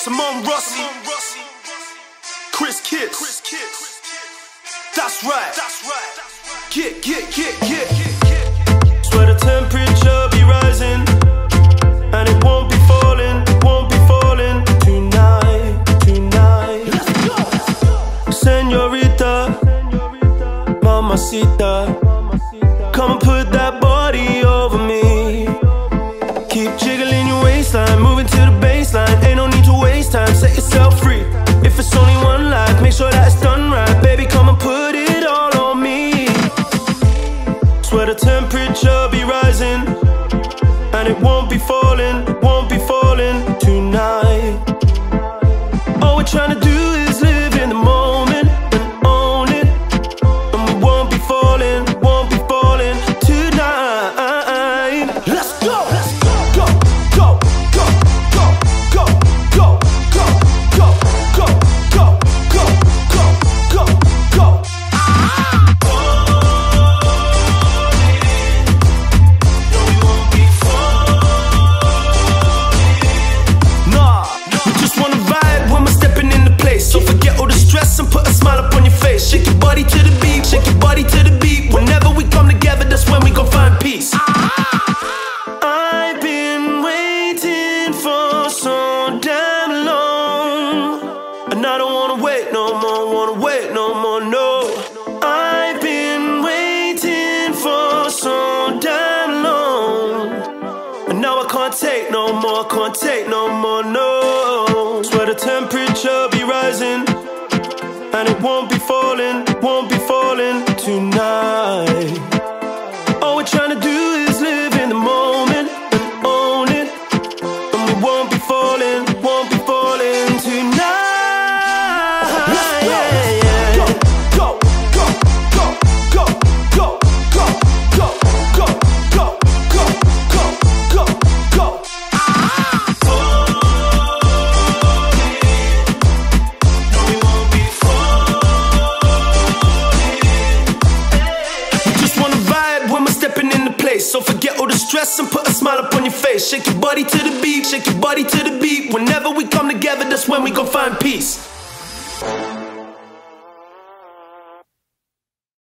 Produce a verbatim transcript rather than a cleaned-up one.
Simone Rossi, Chris Kids. That's right. Get, get, get, get. Swear the temperature be rising, and it won't be falling, won't be falling tonight, tonight. Let's go. Señorita, mamacita, come and put that body over me. Keep jiggling your waistline, moving to the baseline. Ain't no need to waste time, set yourself free. If it's only one life, make sure that it's done right. Baby, come and put it all on me. Swear the temperature be rising, and it won't be falling, won't be falling tonight. All we're trying to do is live in the moment and own it, and we won't be falling, won't be falling tonight. Let's go, let's go, go, go, go, go, go, go, go, go, go, go, go, go, go, go. So forget all the stress and put a smile up on your face. Shake your body to the beat, shake your body to the beat. Whenever we come together, that's when we gon' find peace. I've been waiting for so damn long, and I don't wanna wait no more, wanna wait no more, no. I've been waiting for so damn long, and now I can't take no more, can't take no more, no. Swear the temperature be rising, and it won't be falling, won't be falling tonight. All we're trying to do is live in the moment and own it, and we won't be falling, won't be falling tonight. Let's go, yeah, yeah. Go, go, go, go, go, go, go, go, go, go, go, go, go. So forget all the stress and put a smile up on your face. Shake your body to the beat, shake your body to the beat. Whenever we come together, that's when we gon' find peace.